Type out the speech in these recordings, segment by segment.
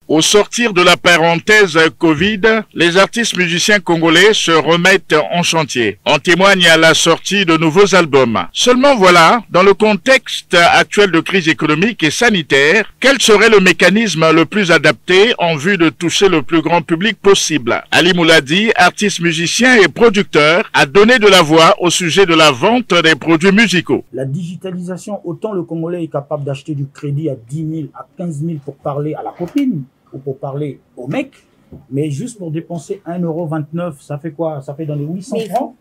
Au sortir de la parenthèse Covid, les artistes musiciens congolais se remettent en chantier. En témoigne à la sortie de nouveaux albums. Seulement voilà, dans le contexte actuel de crise économique et sanitaire, quel serait le mécanisme le plus adapté en vue de toucher le plus grand public possible? Ali Mouladi, artiste musicien et producteur, a donné de la voix au sujet de la vente des produits musicaux. La digitalisation, autant le Congolais est capable d'acheter du crédit à 10 000, à 15 000 pour parler à la copine, ou pour parler au mec, mais juste pour dépenser 1,29 €, ça fait quoi? Ça fait dans les 800 francs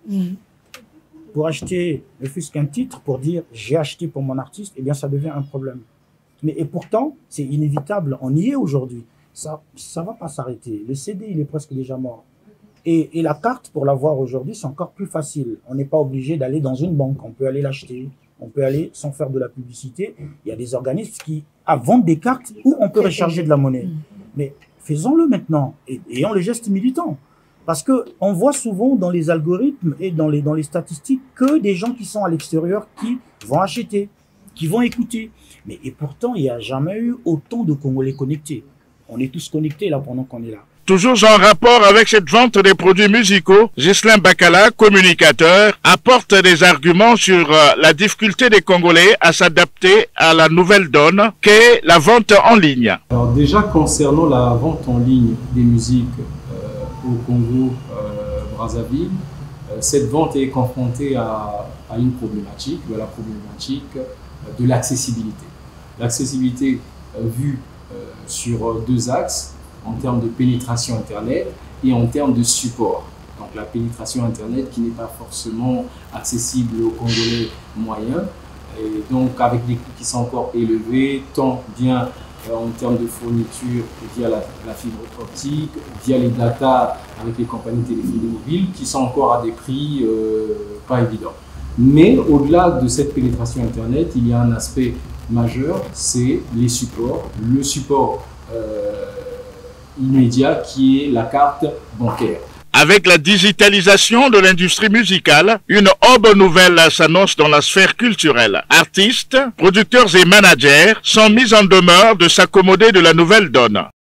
pour acheter, ne fût-ce qu'un titre, pour dire j'ai acheté pour mon artiste, eh bien ça devient un problème. Et pourtant, c'est inévitable, on y est aujourd'hui. Ça va pas s'arrêter. Le CD, il est presque déjà mort. Et la carte, pour l'avoir aujourd'hui, c'est encore plus facile. On n'est pas obligé d'aller dans une banque, on peut aller l'acheter. On peut aller sans faire de la publicité. Il y a des organismes qui vendent des cartes où on peut recharger de la monnaie. Mais faisons-le maintenant et ayons les gestes militants. Parce que on voit souvent dans les algorithmes et dans les statistiques que des gens qui sont à l'extérieur qui vont acheter, qui vont écouter. Et pourtant, il n'y a jamais eu autant de Congolais connectés. On est tous connectés là pendant qu'on est là. Toujours en rapport avec cette vente des produits musicaux, Ghislain Bakala, communicateur, apporte des arguments sur la difficulté des Congolais à s'adapter à la nouvelle donne qu'est la vente en ligne. Alors déjà, concernant la vente en ligne des musiques au Congo, Brazzaville, cette vente est confrontée à une problématique, la problématique de l'accessibilité. L'accessibilité vue sur deux axes, en termes de pénétration Internet et en termes de support. Donc la pénétration Internet qui n'est pas forcément accessible aux Congolais moyens, et donc avec des coûts qui sont encore élevés, tant bien en termes de fourniture via la fibre optique, via les data avec les compagnies téléphoniques mobiles, qui sont encore à des prix pas évidents. Mais au-delà de cette pénétration Internet, il y a un aspect majeur, c'est les supports. Le support immédiat qui est la carte bancaire. Avec la digitalisation de l'industrie musicale, une aube nouvelle s'annonce dans la sphère culturelle. Artistes, producteurs et managers sont mis en demeure de s'accommoder de la nouvelle donne.